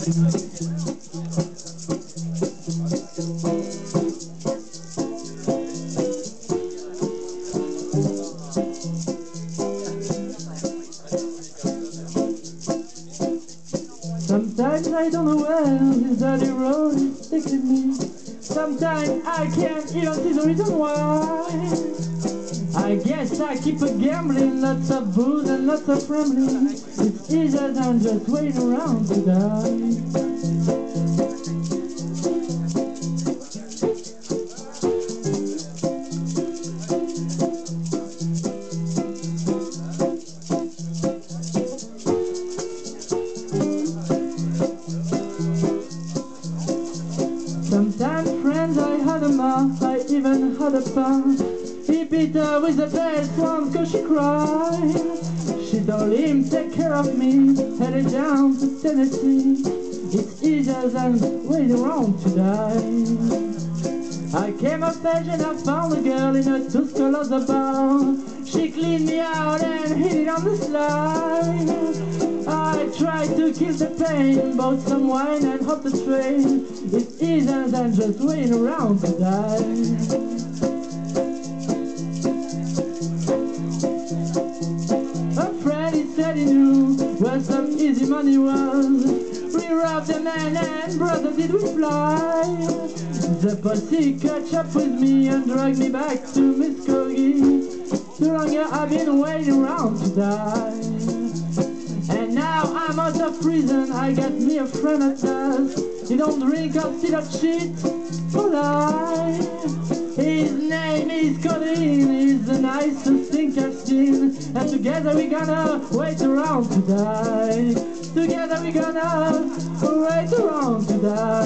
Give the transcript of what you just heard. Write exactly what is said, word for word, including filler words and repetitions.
Sometimes I don't know where this dirty road is taking me. Sometimes I can't even see the reason why. I guess I keep a gambling, lots of booze and lots of rambling. It's easier than just waiting around to die. Sometimes friends I had a mouth, I even had a pun. He beat her with the best one cause she cried. She told him take care of me, headed down to Tennessee. It's easier than waiting around to die. I came of age and I found a girl in a Tuscaloosa bar. She cleaned me out and hit it on the slide. I tried to kill the pain, bought some wine and hopped the train. It's easier than just waiting around to die. A friend, he said he knew where some easy money was. We robbed a man and brother did we fly. The pussy catch up with me and dragged me back to Muskogee. Too long I've been waiting around to die. And now I'm out of prison, I got me a friend at last. He don't drink or steal or cheat or lie. His name is Colin, he's the nicest thing I've seen. And together we gonna wait around to die. Together we gonna wait around to die.